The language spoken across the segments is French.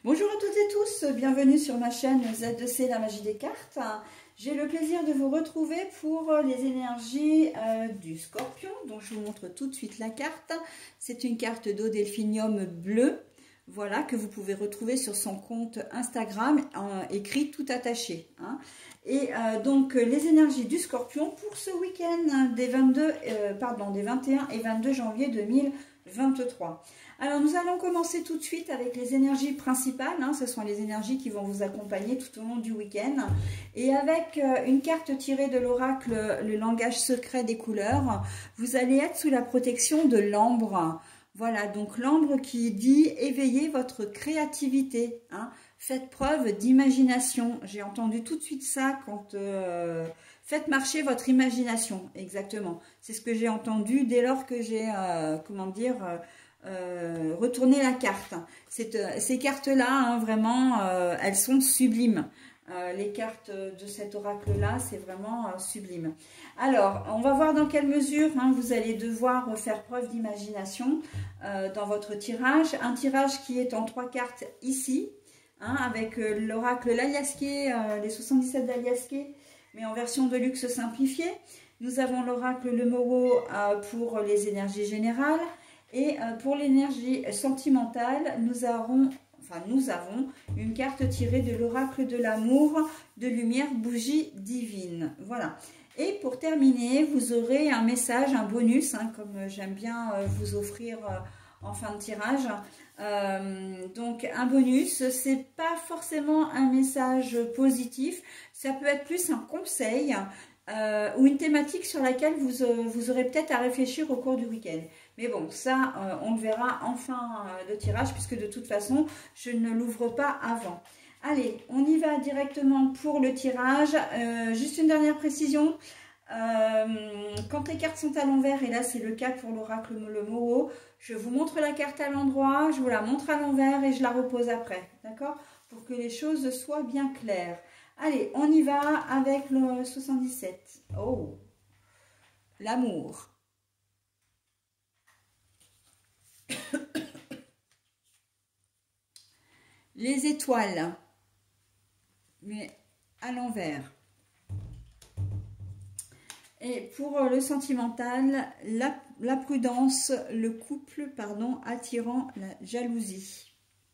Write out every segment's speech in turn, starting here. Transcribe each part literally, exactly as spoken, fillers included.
Bonjour à toutes et tous, bienvenue sur ma chaîne Z deux C, la magie des cartes. J'ai le plaisir de vous retrouver pour les énergies euh, du Scorpion, dont je vous montre tout de suite la carte. C'est une carte d'eau delphinium bleu, voilà, que vous pouvez retrouver sur son compte Instagram, euh, écrit tout attaché. Hein. Et euh, donc les énergies du Scorpion pour ce week-end des, vingt-deux, euh, pardon, des vingt et un et vingt-deux janvier deux mille vingt-trois. Alors nous allons commencer tout de suite avec les énergies principales, hein, ce sont les énergies qui vont vous accompagner tout au long du week-end. Et avec euh, une carte tirée de l'oracle, le langage secret des couleurs, vous allez être sous la protection de l'ambre. Voilà, donc l'ambre qui dit éveillez votre créativité, hein, faites preuve d'imagination. J'ai entendu tout de suite ça quand... Euh, faites marcher votre imagination, exactement. C'est ce que j'ai entendu dès lors que j'ai, euh, comment dire... Euh, Euh, retourner la carte. Cette, ces cartes-là, hein, vraiment, euh, elles sont sublimes. Euh, les cartes de cet oracle-là, c'est vraiment euh, sublime. Alors, on va voir dans quelle mesure hein, vous allez devoir faire preuve d'imagination euh, dans votre tirage. Un tirage qui est en trois cartes ici, hein, avec euh, l'oracle l'Aliasqué, euh, les soixante-dix-sept d'Aliasqué, mais en version de luxe simplifiée. Nous avons l'oracle le Moho euh, pour les énergies générales. Et pour l'énergie sentimentale, nous avons, enfin nous avons une carte tirée de l'oracle de l'amour, de lumière, bougie divine. Voilà. Et pour terminer, vous aurez un message, un bonus, hein, comme j'aime bien vous offrir en fin de tirage. Euh, donc un bonus, c'est pas forcément un message positif, ça peut être plus un conseil euh, ou une thématique sur laquelle vous, euh, vous aurez peut-être à réfléchir au cours du week-end. Mais bon, ça, euh, on le verra en fin de tirage, puisque de toute façon, je ne l'ouvre pas avant. Allez, on y va directement pour le tirage. Euh, juste une dernière précision. Euh, quand les cartes sont à l'envers, et là c'est le cas pour l'oracle le Moho, je vous montre la carte à l'endroit, je vous la montre à l'envers et je la repose après. D'accord? Pour que les choses soient bien claires. Allez, on y va avec le soixante-dix-sept. Oh, l'amour. Les étoiles, mais à l'envers. Et pour le sentimental, la, la prudence, le couple, pardon, attirant la jalousie.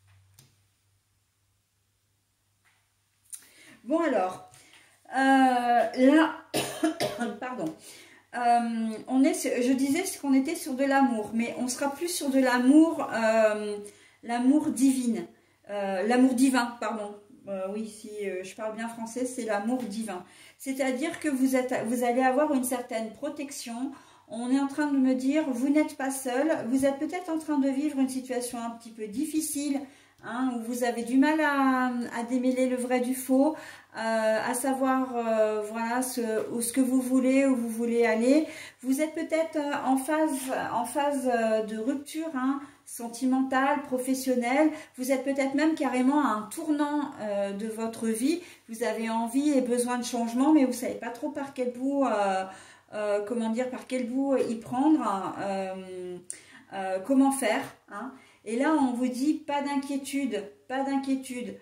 Bon alors, euh, là, pardon. Euh, on est, je disais qu'on était sur de l'amour, mais on sera plus sur de l'amour, euh, l'amour divine, euh, l'amour divin, pardon. Euh, oui, si euh, je parle bien français, c'est l'amour divin. C'est-à-dire que vous êtes, vous allez avoir une certaine protection. On est en train de me dire, vous n'êtes pas seul. Vous êtes peut-être en train de vivre une situation un petit peu difficile, hein, où vous avez du mal à, à démêler le vrai du faux. Euh, à savoir euh, voilà ce, ce que vous voulez, où vous voulez aller. Vous êtes peut-être euh, en phase, en phase euh, de rupture hein, sentimentale, professionnelle. Vous êtes peut-être même carrément à un tournant euh, de votre vie. Vous avez envie et besoin de changement, mais vous ne savez pas trop par quel bout, euh, euh, comment dire, par quel bout y prendre, euh, euh, comment faire. Hein. Et là, on vous dit pas d'inquiétude, pas d'inquiétude.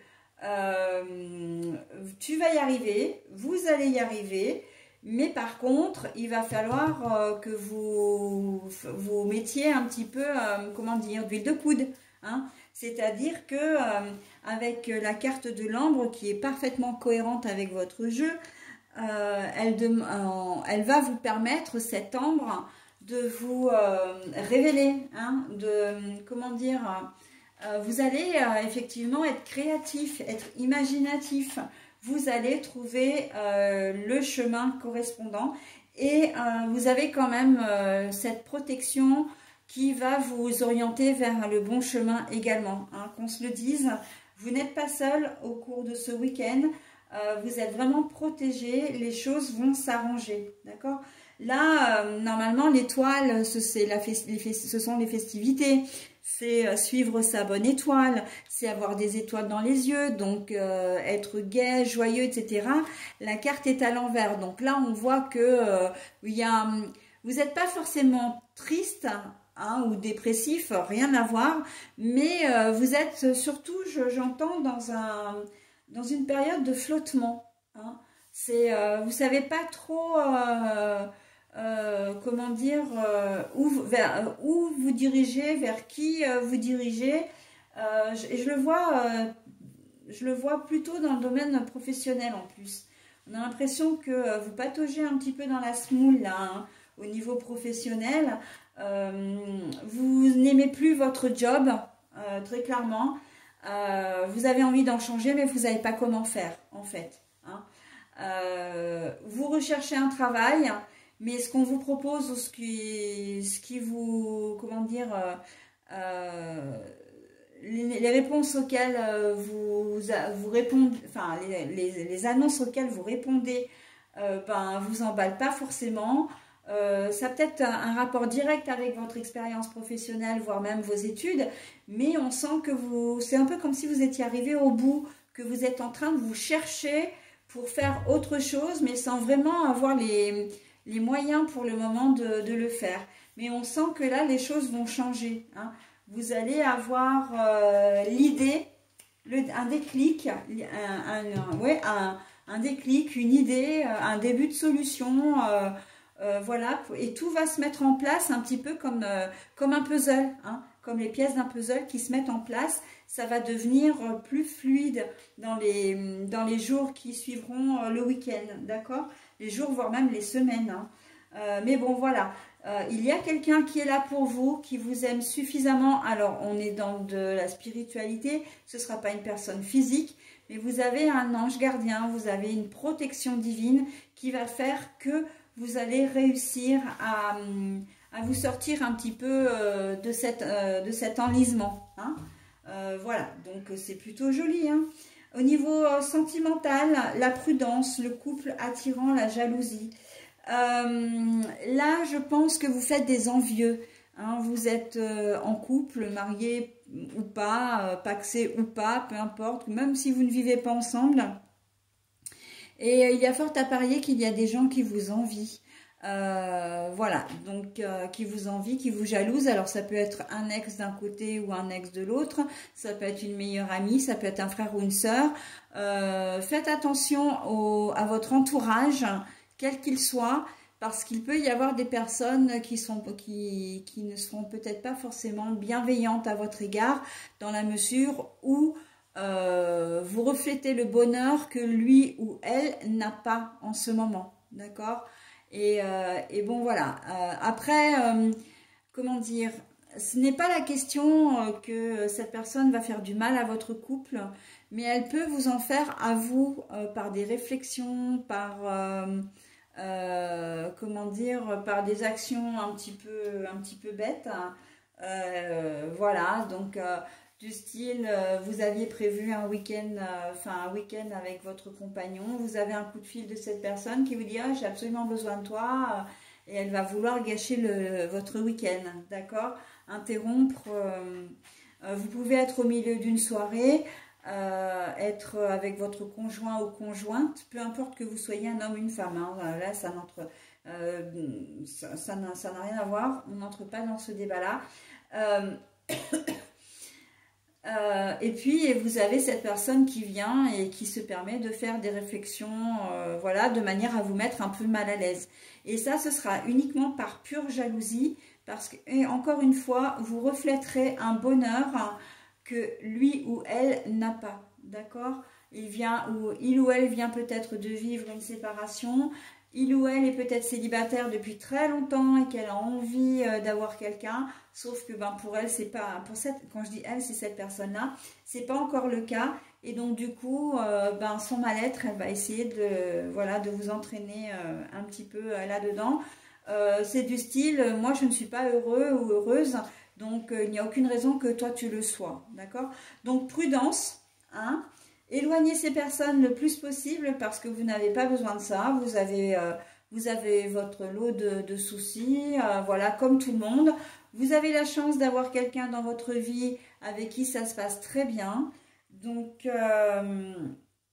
Euh, tu vas y arriver, vous allez y arriver, mais par contre, il va falloir euh, que vous vous mettiez un petit peu, euh, comment dire, d'huile de coude. Hein. C'est-à-dire que euh, avec la carte de l'ambre qui est parfaitement cohérente avec votre jeu, euh, elle, de, euh, elle va vous permettre, cette ambre, de vous euh, révéler, hein, de, comment dire... Euh, vous allez euh, effectivement être créatif, être imaginatif. Vous allez trouver euh, le chemin correspondant et euh, vous avez quand même euh, cette protection qui va vous orienter vers le bon chemin également. Hein, qu'on se le dise, vous n'êtes pas seul au cours de ce week-end. Euh, vous êtes vraiment protégé. Les choses vont s'arranger. D'accord ? Là, euh, normalement, l'étoile, ce, la ce sont les festivités. C'est suivre sa bonne étoile, c'est avoir des étoiles dans les yeux, donc euh, être gai, joyeux, et cetera. La carte est à l'envers, donc là on voit que euh, il y a, vous n'êtes pas forcément triste, hein, ou dépressif, rien à voir, mais euh, vous êtes surtout, j'entends, dans, un, dans une période de flottement. Hein. C'est, euh, vous ne savez pas trop, euh, euh, comment dire, euh, où, vers, où vous dirigez, vers qui euh, vous dirigez. Euh, et je le vois, euh, je le vois plutôt dans le domaine professionnel en plus. On a l'impression que euh, vous pataugez un petit peu dans la semoule là, hein, au niveau professionnel. Euh, vous n'aimez plus votre job, euh, très clairement. Euh, vous avez envie d'en changer, mais vous savez pas comment faire, en fait. Hein. Euh, vous recherchez un travail, mais ce qu'on vous propose, ou ce qui, ce qui vous, comment dire, euh, euh, les, les réponses auxquelles euh, vous, vous répondez, enfin, les, les, les annonces auxquelles vous répondez, euh, ben, vous emballent pas forcément. Euh, ça a peut-être un, un rapport direct avec votre expérience professionnelle, voire même vos études, mais on sent que vous, c'est un peu comme si vous étiez arrivé au bout, que vous êtes en train de vous chercher pour faire autre chose, mais sans vraiment avoir les, les moyens pour le moment de, de le faire. Mais on sent que là, les choses vont changer. Hein. Vous allez avoir euh, l'idée, un déclic, un, un, un, ouais, un, un déclic, une idée, un début de solution. Euh, Euh, voilà, et tout va se mettre en place un petit peu comme, euh, comme un puzzle, hein, comme les pièces d'un puzzle qui se mettent en place. Ça va devenir plus fluide dans les, dans les jours qui suivront le week-end, d'accord? Les jours, voire même les semaines. Hein. Euh, mais bon, voilà, euh, il y a quelqu'un qui est là pour vous, qui vous aime suffisamment. Alors, on est dans de la spiritualité, ce ne sera pas une personne physique, mais vous avez un ange gardien, vous avez une protection divine qui va faire que vous allez réussir à, à vous sortir un petit peu euh, de, cette, euh, de cet enlisement. Hein. Euh, voilà, donc c'est plutôt joli. Hein. Au niveau euh, sentimental, la prudence, le couple attirant, la jalousie. Euh, là, je pense que vous faites des envieux. Hein. Vous êtes euh, en couple, marié ou pas, euh, paxé ou pas, peu importe, même si vous ne vivez pas ensemble. Et il y a fort à parier qu'il y a des gens qui vous envient. Euh, voilà, donc euh, qui vous envient, qui vous jalousent. Alors ça peut être un ex d'un côté ou un ex de l'autre. Ça peut être une meilleure amie, ça peut être un frère ou une sœur. Euh, faites attention au, à votre entourage, quel qu'il soit, parce qu'il peut y avoir des personnes qui, sont, qui, qui ne seront peut-être pas forcément bienveillantes à votre égard, dans la mesure où Euh, vous reflétez le bonheur que lui ou elle n'a pas en ce moment, d'accord, et, euh, et bon voilà, euh, après, euh, comment dire, ce n'est pas la question euh, que cette personne va faire du mal à votre couple, mais elle peut vous en faire à vous euh, par des réflexions, par, euh, euh, comment dire, par des actions un petit peu, un petit peu bêtes, hein. Euh, voilà, donc... Euh, du style, euh, vous aviez prévu un week-end, euh, enfin un week-end avec votre compagnon, vous avez un coup de fil de cette personne qui vous dit ah, j'ai absolument besoin de toi, euh, et elle va vouloir gâcher le, votre week-end, d'accord, interrompre. Euh, euh, vous pouvez être au milieu d'une soirée, euh, être avec votre conjoint ou conjointe, peu importe que vous soyez un homme ou une femme. Hein, là, ça n'entre, euh, ça, ça n'a ça n'a rien à voir. On n'entre pas dans ce débat-là. Euh, Euh, et puis vous avez cette personne qui vient et qui se permet de faire des réflexions, euh, voilà, de manière à vous mettre un peu mal à l'aise. Et ça, ce sera uniquement par pure jalousie, parce que, et encore une fois, vous reflèterez un bonheur que lui ou elle n'a pas, d'accord? Il vient, ou il ou elle vient peut-être de vivre une séparation. Il ou elle est peut-être célibataire depuis très longtemps et qu'elle a envie euh, d'avoir quelqu'un, sauf que ben, pour elle, c'est pas, pour cette, quand je dis elle, c'est cette personne-là, c'est pas encore le cas, et donc du coup, euh, ben, son mal-être, elle va essayer de, voilà, de vous entraîner euh, un petit peu euh, là-dedans. Euh, c'est du style, euh, moi je ne suis pas heureux ou heureuse, donc euh, il n'y a aucune raison que toi tu le sois, d'accord? Donc prudence, hein? Éloignez ces personnes le plus possible parce que vous n'avez pas besoin de ça. Vous avez, euh, vous avez votre lot de, de soucis, euh, voilà, comme tout le monde. Vous avez la chance d'avoir quelqu'un dans votre vie avec qui ça se passe très bien. Donc, euh,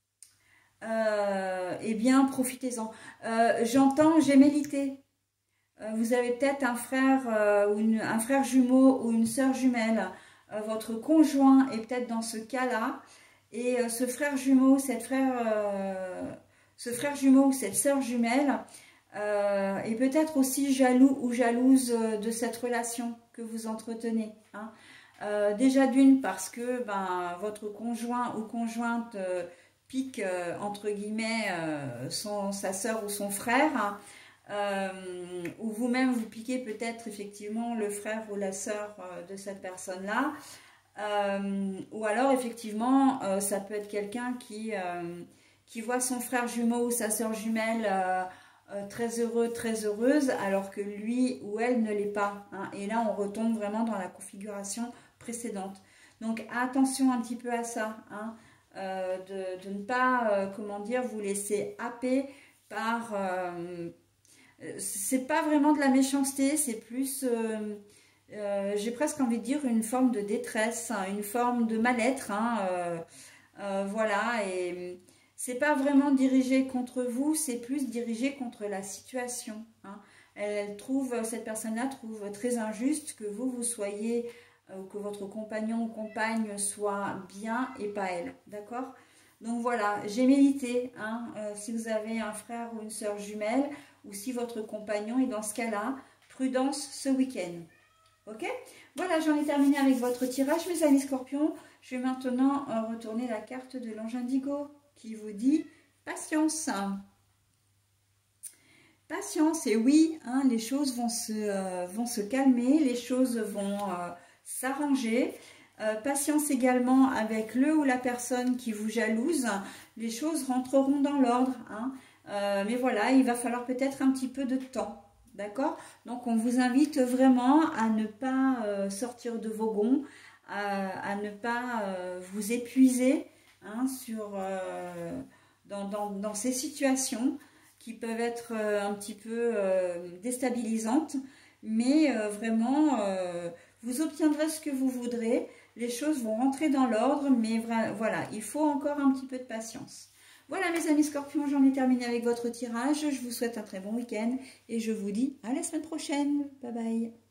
euh, eh bien, profitez-en. Euh, J'entends gémellité. Euh, vous avez peut-être un frère euh, ou une, un frère jumeau ou une sœur jumelle. Euh, votre conjoint est peut-être dans ce cas-là. Et euh, ce frère jumeau, cette frère, euh, ce frère jumeau ou cette sœur jumelle euh, est peut-être aussi jaloux ou jalouse de cette relation que vous entretenez. Hein. Euh, déjà d'une parce que ben, votre conjoint ou conjointe euh, pique euh, entre guillemets euh, son, sa sœur ou son frère. Hein. Euh, ou vous-même vous piquez peut-être effectivement le frère ou la sœur euh, de cette personne-là, euh, ou alors effectivement euh, ça peut être quelqu'un qui, euh, qui voit son frère jumeau ou sa sœur jumelle euh, euh, très heureux, très heureuse, alors que lui ou elle ne l'est pas, hein. Et là on retombe vraiment dans la configuration précédente. Donc attention un petit peu à ça, hein, euh, de, de ne pas, euh, comment dire, vous laisser happer par... Euh, c'est pas vraiment de la méchanceté, c'est plus, euh, euh, j'ai presque envie de dire, une forme de détresse, hein, une forme de mal-être, hein, euh, euh, voilà, et c'est pas vraiment dirigé contre vous, c'est plus dirigé contre la situation, hein. Elle, elle trouve, cette personne-là trouve très injuste que vous, vous soyez, euh, que votre compagnon ou compagne soit bien et pas elle, d'accord? Donc voilà, j'ai médité, hein, euh, si vous avez un frère ou une sœur jumelle, ou si votre compagnon est dans ce cas-là, prudence ce week-end. Ok? Voilà, j'en ai terminé avec votre tirage, mes amis scorpions. Je vais maintenant retourner la carte de l'ange indigo qui vous dit patience. Patience, et oui, hein, les choses vont se, euh, vont se calmer, les choses vont euh, s'arranger. Euh, patience également avec le ou la personne qui vous jalouse, les choses rentreront dans l'ordre, hein. Euh, mais voilà, il va falloir peut-être un petit peu de temps, d'accord? Donc on vous invite vraiment à ne pas euh, sortir de vos gonds, à, à ne pas euh, vous épuiser, hein, sur, euh, dans, dans, dans ces situations qui peuvent être euh, un petit peu euh, déstabilisantes, mais euh, vraiment euh, vous obtiendrez ce que vous voudrez. Les choses vont rentrer dans l'ordre, mais voilà, il faut encore un petit peu de patience. Voilà mes amis scorpions, j'en ai terminé avec votre tirage. Je vous souhaite un très bon week-end et je vous dis à la semaine prochaine. Bye bye.